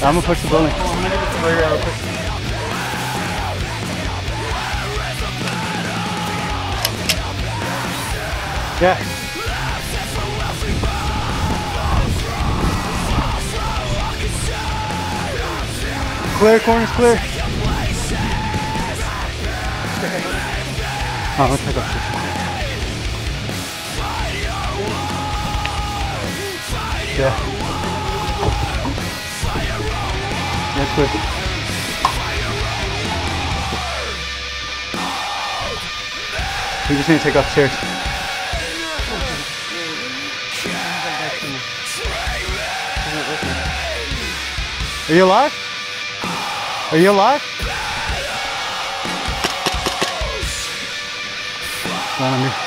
I'm gonna push the building. Yeah. Clear, corners clear. Oh, let's take off. Yeah. Yeah, clear. We just need to take off chairs. Are you alive? Are you alive? Come on,